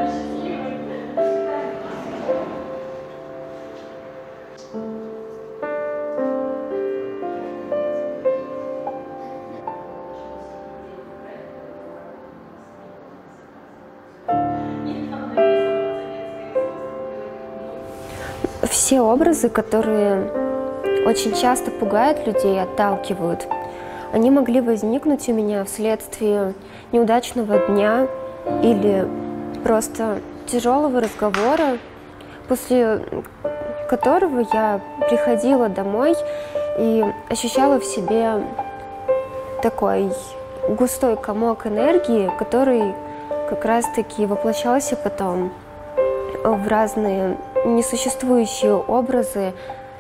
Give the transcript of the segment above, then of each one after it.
Все образы, которые очень часто пугают людей, отталкивают, они могли возникнуть у меня вследствие неудачного дня или просто тяжелого разговора, после которого я приходила домой и ощущала в себе такой густой комок энергии, который как раз-таки воплощался потом в разные несуществующие образы.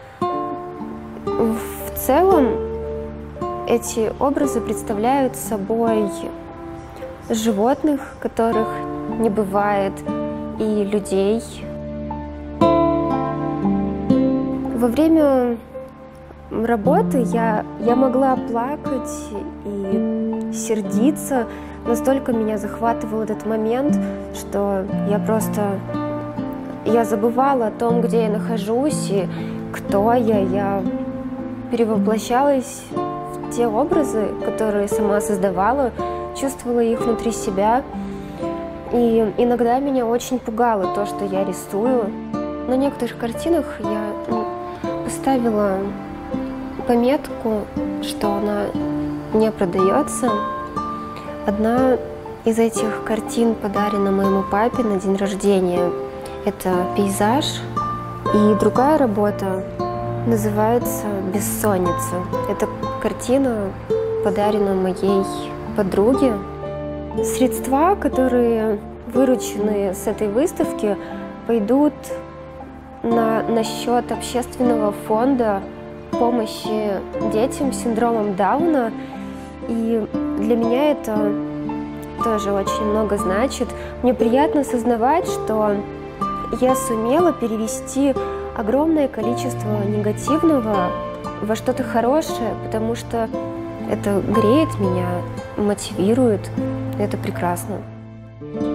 В целом эти образы представляют собой животных, которых не бывает, и людей. Во время работы я могла плакать и сердиться. Настолько меня захватывал этот момент, что я забывала о том, где я нахожусь и кто я. Я перевоплощалась в те образы, которые сама создавала, чувствовала их внутри себя. И иногда меня очень пугало то, что я рисую. На некоторых картинах я поставила пометку, что она не продается. Одна из этих картин подарена моему папе на день рождения. Это пейзаж. И другая работа называется «Бессонница». Эта картина подарена моей подруге. Средства, которые выручены с этой выставки, пойдут на счет общественного фонда помощи детям с синдромом Дауна. И для меня это тоже очень много значит. Мне приятно осознавать, что я сумела перевести огромное количество негативного во что-то хорошее, потому что это греет меня, мотивирует. Это прекрасно.